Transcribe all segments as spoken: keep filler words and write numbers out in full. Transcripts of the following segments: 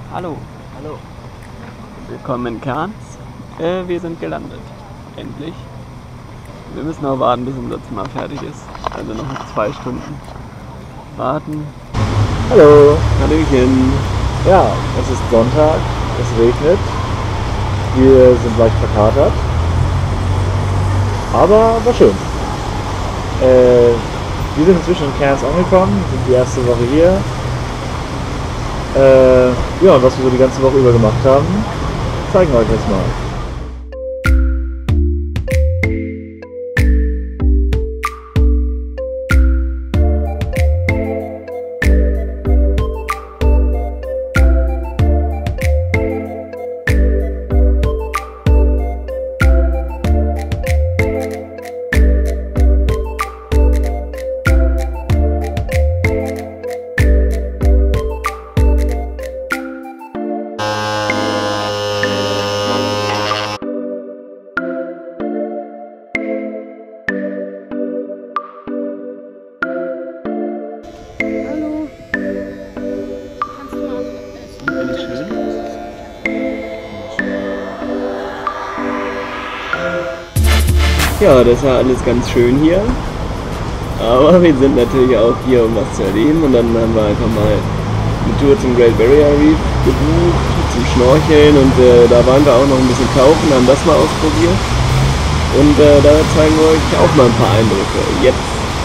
Hallo. Hallo. Willkommen in Cairns. Äh, wir sind gelandet. Endlich. Wir müssen noch warten, bis unser Zimmer fertig ist. Also noch zwei Stunden warten. Hallo. Hallöchen. Ja, es ist Sonntag, es regnet. Wir sind leicht verkatert. Aber war schön. Äh, wir sind inzwischen in Cairns angekommen, sind die erste Woche hier. Äh, ja, und was wir so die ganze Woche über gemacht haben, zeigen wir euch jetzt mal. Ja, das war alles ganz schön hier. Aber wir sind natürlich auch hier, um was zu erleben. Und dann haben wir einfach mal eine Tour zum Great Barrier Reef gebucht, zum Schnorcheln. Und äh, da waren wir auch noch ein bisschen tauchen, haben das mal ausprobiert. Und äh, da zeigen wir euch auch mal ein paar Eindrücke. Jetzt.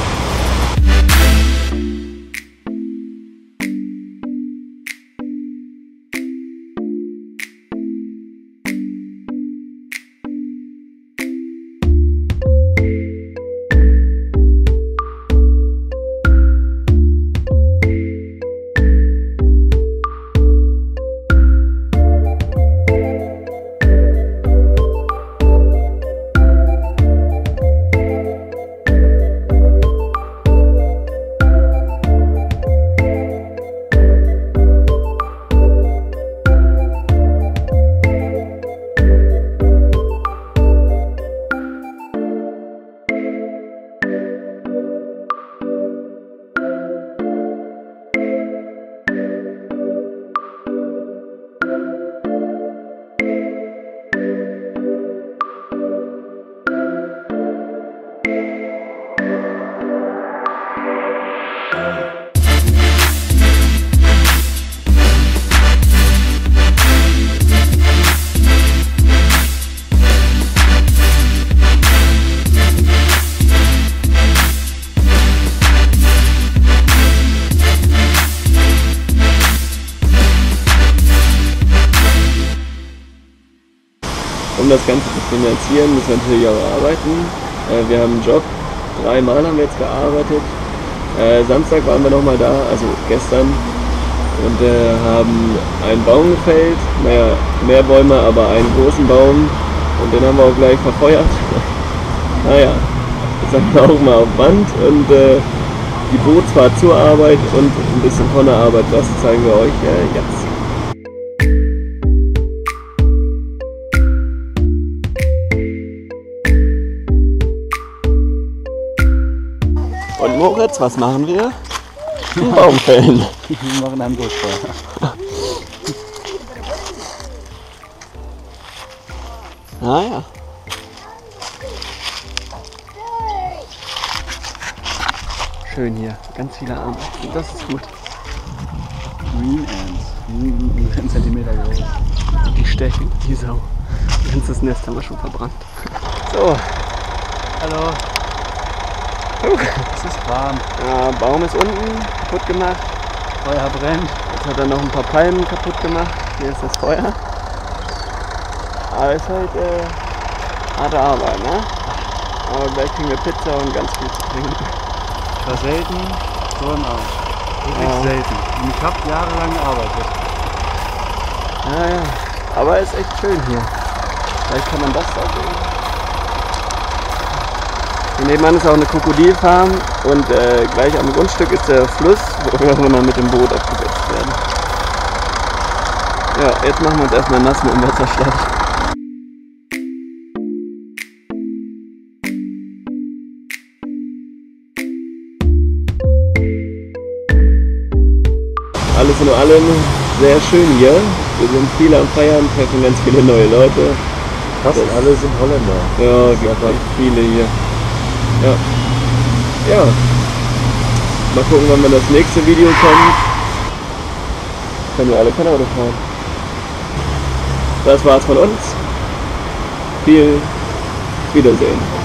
Um das Ganze zu finanzieren, müssen wir natürlich auch arbeiten. Äh, wir haben einen Job, dreimal haben wir jetzt gearbeitet. Äh, Samstag waren wir nochmal da, also gestern, und äh, haben einen Baum gefällt. Naja, mehr Bäume, aber einen großen Baum, und den haben wir auch gleich verfeuert. Naja, das haben wir auch mal auf Band, und äh, die Bootsfahrt zur Arbeit und ein bisschen von der Arbeit, das zeigen wir euch äh, jetzt. Und Moritz, was machen wir? Einen Baum fällen. Wir machen ein Bootfeuer. Ah ja. Schön hier, ganz viele Arme. Das ist gut. Green Ants. Ein Zentimeter groß. Die stechen, die Sau. Ein ganzes Nest haben wir schon verbrannt. So. Hallo. Es ist warm. Ja, Baum ist unten kaputt gemacht. Feuer brennt. Jetzt hat er noch ein paar Palmen kaputt gemacht. Hier ist das Feuer. Aber es ist halt äh, harte Arbeit, ne? Aber gleich kriegen wir Pizza und ganz viel zu trinken. Ich war selten so im Arsch. Wirklich Ja. selten. Und ich habe jahrelang gearbeitet. Ja, ja. Aber es ist echt schön hier. Vielleicht kann man das da sehen. Hier nebenan ist auch eine Krokodilfarm und äh, gleich am Grundstück ist der Fluss, wo wir mal mit dem Boot abgesetzt werden. Ja, jetzt machen wir uns erstmal nass mit dem Wasserschlauch. Alles in allem sehr schön hier. Wir sind viel am Feiern, treffen ganz viele neue Leute. Fast Das- alle sind Holländer. Ja, Das ist gibt einfach- echt viele hier. Ja. Ja. Mal gucken, wann das nächste Video kommt. Können wir alle kein Auto fahren. Das war's von uns. Viel Wiedersehen.